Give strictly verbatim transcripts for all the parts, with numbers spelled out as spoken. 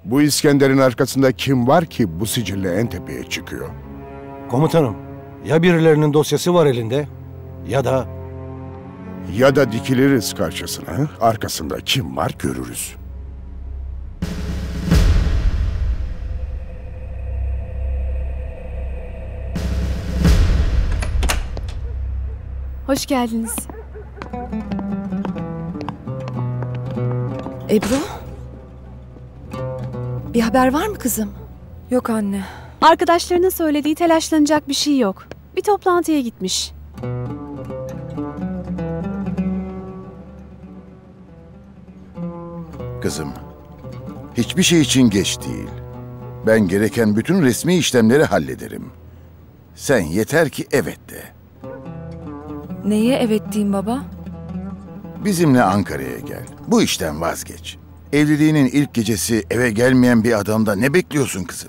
Bu İskender'in arkasında kim var ki bu sicille en tepeye çıkıyor? Komutanım, ya birilerinin dosyası var elinde ya da... Ya da dikiliriz karşısına, arkasında kim var görürüz. Hoş geldiniz. Ebru? Bir haber var mı kızım? Yok anne. Arkadaşlarının söylediği telaşlanacak bir şey yok. Bir toplantıya gitmiş. Kızım, hiçbir şey için geç değil. Ben gereken bütün resmi işlemleri hallederim. Sen yeter ki evet de. Neye evet diyeyim baba? Bizimle Ankara'ya gel. Bu işten vazgeç. Evliliğinin ilk gecesi eve gelmeyen bir adamda ne bekliyorsun kızım?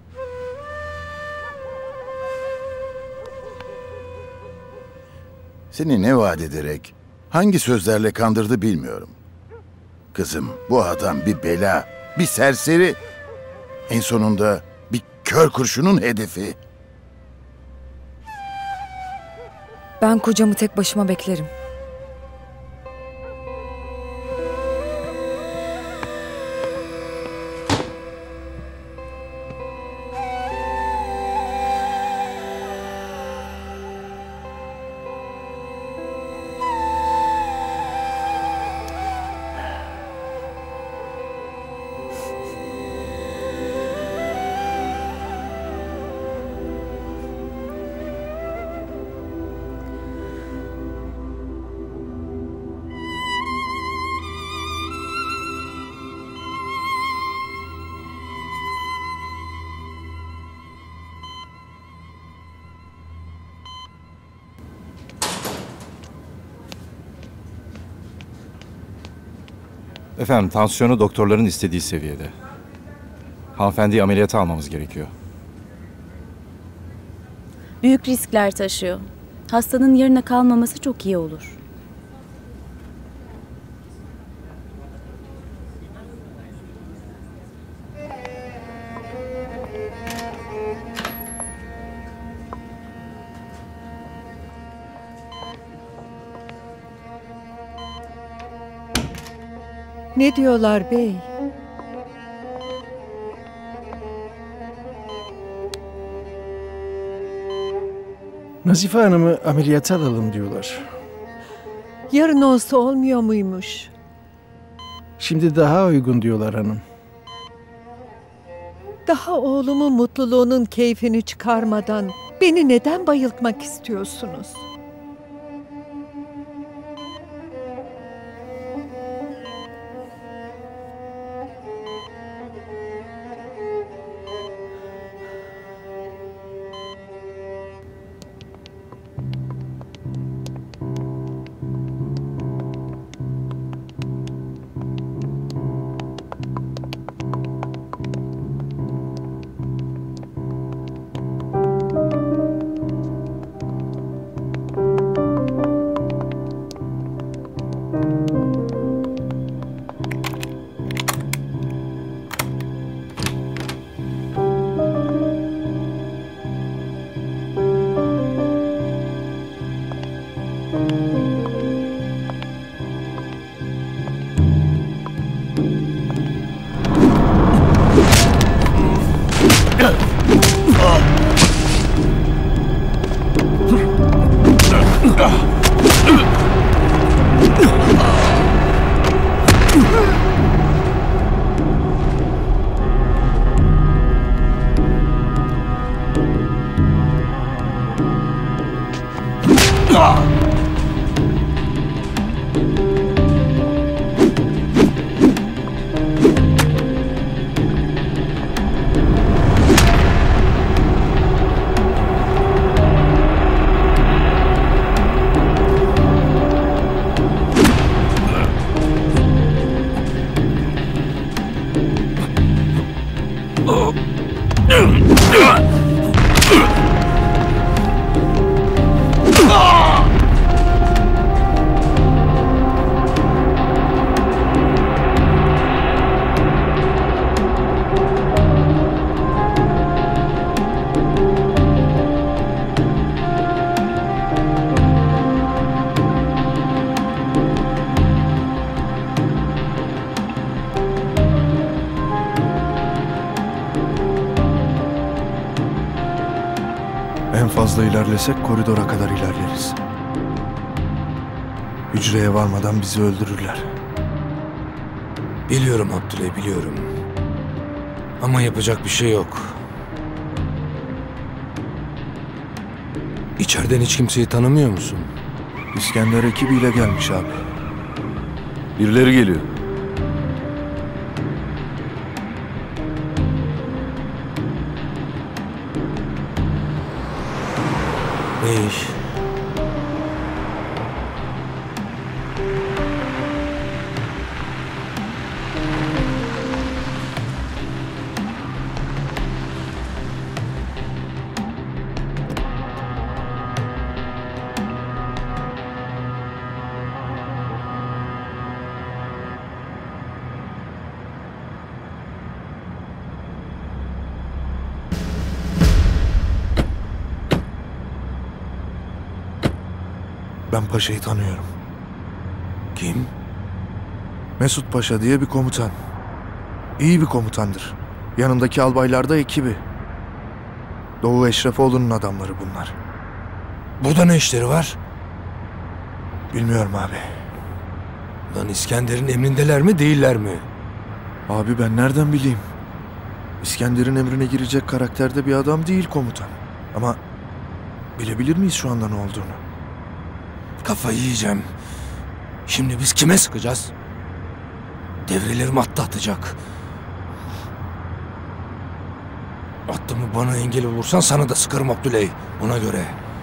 Seni ne vaat ederek, hangi sözlerle kandırdı bilmiyorum. Kızım, bu adam bir bela, bir serseri. En sonunda bir kör kurşunun hedefi. Ben kocamı tek başıma beklerim. Efendim, tansiyonu doktorların istediği seviyede. Hanımefendiyi ameliyata almamız gerekiyor. Büyük riskler taşıyor. Hastanın yarına kalmaması çok iyi olur. Ne diyorlar bey? Nazife Hanım'ı ameliyata alalım diyorlar. Yarın olsa olmuyor muymuş? Şimdi daha uygun diyorlar hanım. Daha oğlumun mutluluğunun keyfini çıkarmadan beni neden bayıltmak istiyorsunuz? Fazla ilerlesek koridora kadar ilerleriz. Hücreye varmadan bizi öldürürler. Biliyorum Abdüley, biliyorum. Ama yapacak bir şey yok. İçeriden hiç kimseyi tanımıyor musun? İskender ekibiyle gelmiş abi. Birileri geliyor. Ne iş? Ben paşayı tanıyorum. Kim? Mesut Paşa diye bir komutan. İyi bir komutandır. Yanındaki albaylar da ekibi. Doğu Eşrefoğlu'nun adamları bunlar. Burada ne işleri var? Bilmiyorum abi. Lan İskender'in emrindeler mi, değiller mi? Abi ben nereden bileyim? İskender'in emrine girecek karakterde bir adam değil komutan. Ama bilebilir miyiz şu anda ne olduğunu? Kafayı yiyeceğim. Şimdi biz kime sıkacağız? Devrelerim attı atacak. Attımı bana engel olursan sana da sıkarım Abdüley. Ona göre.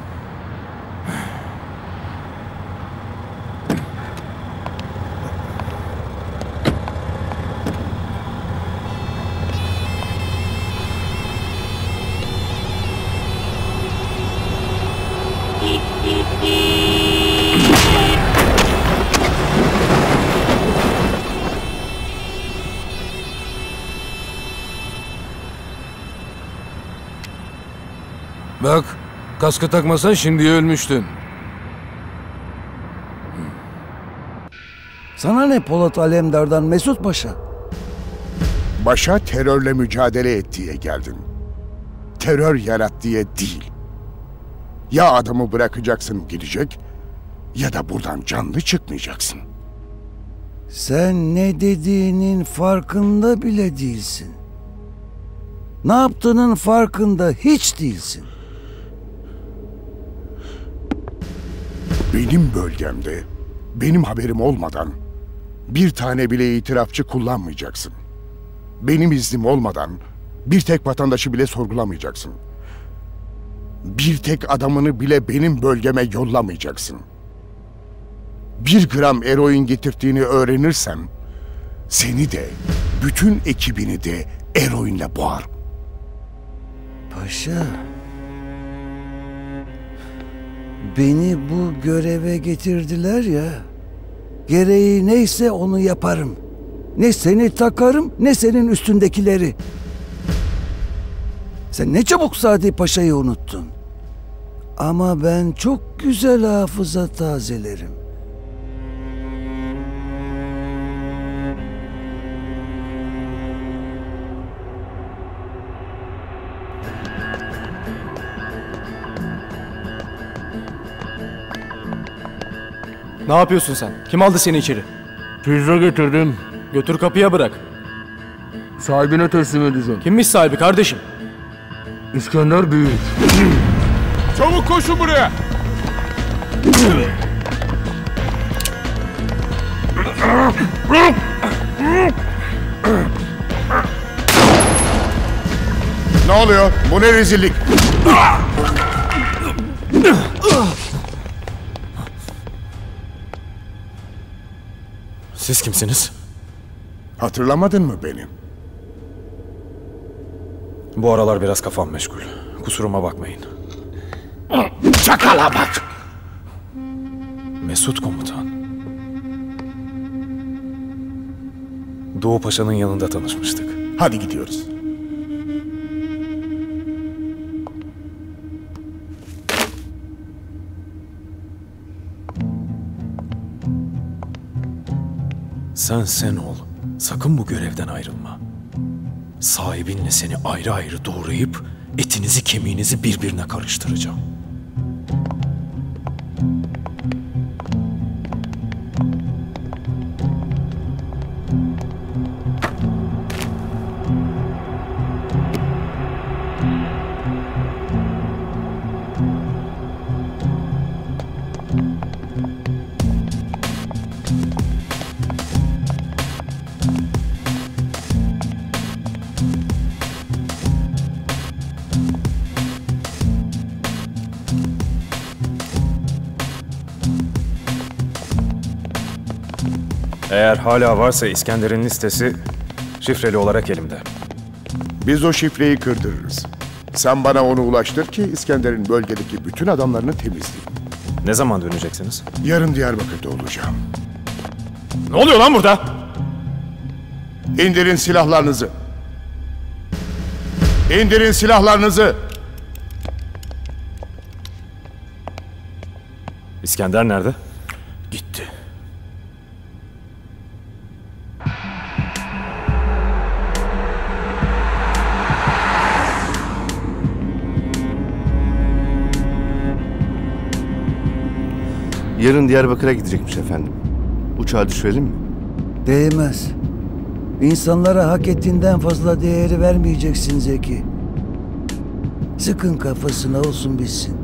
Bak, kaskı takmasan şimdi ölmüştün. Sana ne Polat Alemdar'dan Mesut Paşa? Başa terörle mücadele et diye geldin. Terör yarat diye değil. Ya adamı bırakacaksın gidecek ya da buradan canlı çıkmayacaksın. Sen ne dediğinin farkında bile değilsin. Ne yaptığının farkında hiç değilsin. Benim bölgemde, benim haberim olmadan bir tane bile itirafçı kullanmayacaksın. Benim iznim olmadan bir tek vatandaşı bile sorgulamayacaksın. Bir tek adamını bile benim bölgeme yollamayacaksın. Bir gram eroin getirdiğini öğrenirsem seni de, bütün ekibini de eroinle boğarım. Paşa, beni bu göreve getirdiler ya, gereği neyse onu yaparım. Ne seni takarım, ne senin üstündekileri. Sen ne çabuk Sadi Paşa'yı unuttun. Ama ben çok güzel hafıza tazelerim. Ne yapıyorsun sen? Kim aldı seni içeri? Pizza getirdim. Götür kapıya bırak. Sahibine teslim edeceğim. Kimmiş sahibi kardeşim? İskender Büyük. Çabuk koşun buraya! Ne oluyor? Bu ne rezillik? Siz kimsiniz? Hatırlamadın mı beni? Bu aralar biraz kafam meşgul. Kusuruma bakmayın. Çakala bak! Mesut komutan. Doğu Paşa'nın yanında tanışmıştık. Hadi gidiyoruz. Sen sen ol. Sakın bu görevden ayrılma. Sahibinle seni ayrı ayrı doğrayıp etinizi kemiğinizi birbirine karıştıracağım. Eğer hala varsa İskender'in listesi şifreli olarak elimde. Biz o şifreyi kırdırırız. Sen bana onu ulaştır ki İskender'in bölgedeki bütün adamlarını temizleyeyim. Ne zaman döneceksiniz? Yarın Diyarbakır'da olacağım. Ne oluyor lan burada? İndirin silahlarınızı. İndirin silahlarınızı. İskender nerede? Gitti. Yarın Diyarbakır'a gidecekmiş efendim. Uçağa düşürelim mi? Değmez. İnsanlara hak ettiğinden fazla değeri vermeyeceksin Zeki. Sıkın kafasına olsun bitsin.